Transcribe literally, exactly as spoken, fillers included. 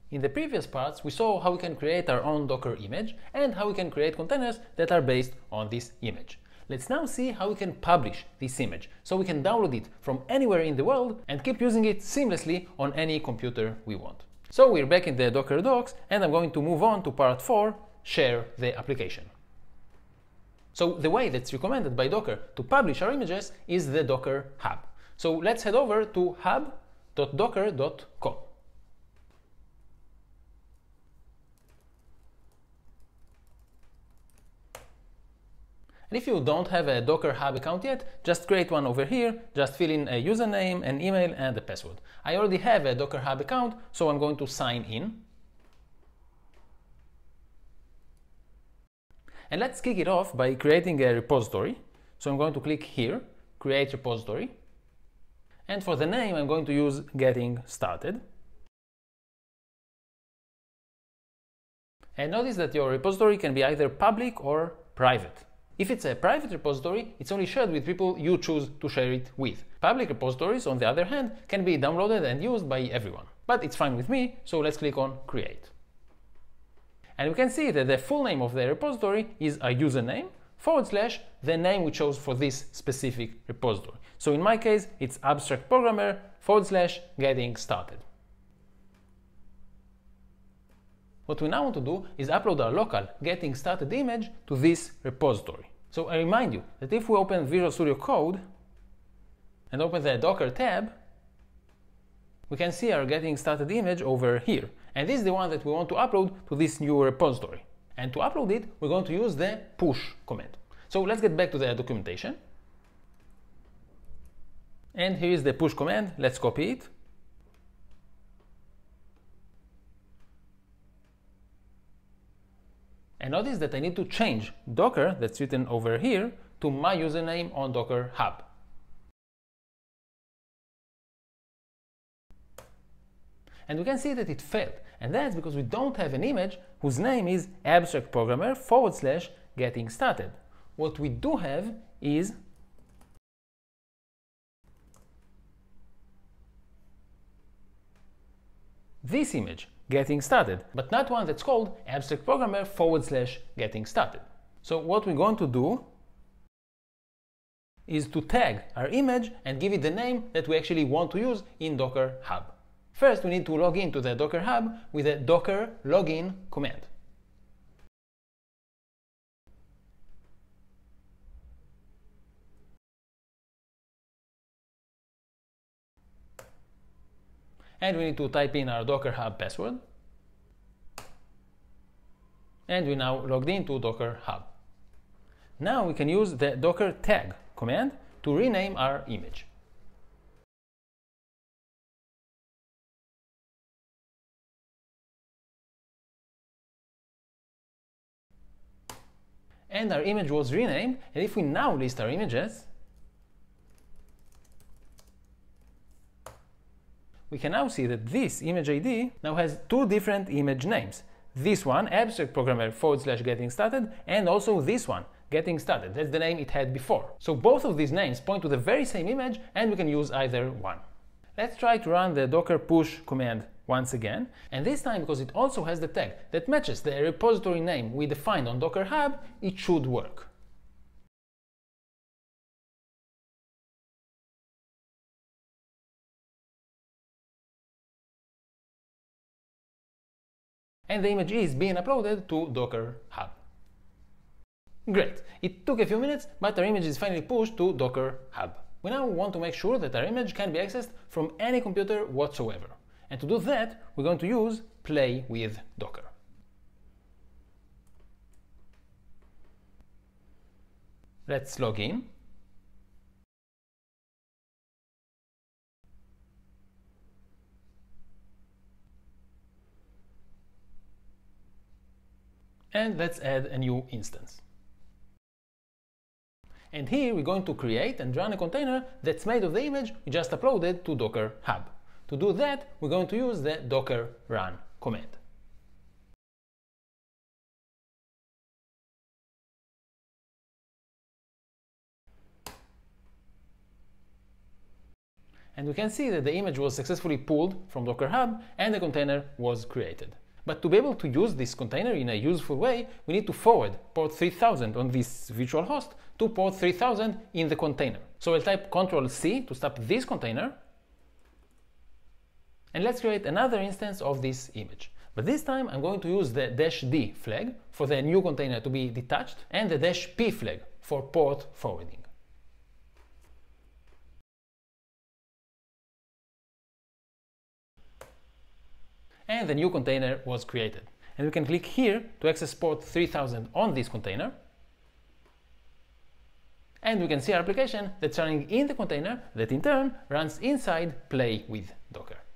In the previous parts, we saw how we can create our own Docker image and how we can create containers that are based on this image. Let's now see how we can publish this image, so we can download it from anywhere in the world and keep using it seamlessly on any computer we want. So we're back in the Docker docs, and I'm going to move on to part four, share the application. So the way that's recommended by Docker to publish our images is the Docker Hub. So let's head over to hub dot docker dot com. And if you don't have a Docker Hub account yet, just create one over here, just fill in a username, an email and a password. I already have a Docker Hub account, so I'm going to sign in. And let's kick it off by creating a repository. So I'm going to click here, create repository. And for the name, I'm going to use getting started. And notice that your repository can be either public or private. If it's a private repository, it's only shared with people you choose to share it with. Public repositories, on the other hand, can be downloaded and used by everyone. But it's fine with me, so let's click on create. And we can see that the full name of the repository is a username forward slash the name we chose for this specific repository. So in my case, it's abstract programmer forward slash getting started. What we now want to do is upload our local getting started image to this repository. So I remind you that if we open Visual Studio Code and open the Docker tab, we can see our getting started image over here. And this is the one that we want to upload to this new repository. And to upload it, we're going to use the push command. So let's get back to the documentation. And here is the push command. Let's copy it. And notice that I need to change Docker, that's written over here, to my username on Docker Hub. And we can see that it failed. And that's because we don't have an image whose name is abstract programmer forward slash getting started. What we do have is this image, getting started, but not one that's called abstract programmer forward slash getting started. So what we're going to do is to tag our image and give it the name that we actually want to use in Docker Hub. First, we need to log into the Docker Hub with a docker login command. And we need to type in our Docker Hub password. And we now logged into Docker Hub. Now we can use the docker tag command to rename our image. And our image was renamed, and if we now list our images, we can now see that this image I D now has two different image names. This one, abstract programmer forward slash getting started, and also this one, getting started. That's the name it had before. So both of these names point to the very same image, and we can use either one. Let's try to run the docker push command once again, and this time, because it also has the tag that matches the repository name we defined on Docker Hub, it should work. And the image is being uploaded to Docker Hub. Great! It took a few minutes, but our image is finally pushed to Docker Hub. We now want to make sure that our image can be accessed from any computer whatsoever. And to do that, we're going to use Play with Docker. Let's log in. And let's add a new instance. And here we're going to create and run a container that's made of the image we just uploaded to Docker Hub. To do that, we're going to use the docker run command. and we can see that the image was successfully pulled from Docker Hub and the container was created. But to be able to use this container in a useful way, we need to forward port three thousand on this virtual host to port three thousand in the container. So I'll type control C to stop this container, and let's create another instance of this image. But this time I'm going to use the dash D flag for the new container to be detached and the dash P flag for port forwarding. And the new container was created. And we can click here to access port three thousand on this container. And we can see our application that's running in the container that in turn runs inside Play with Docker.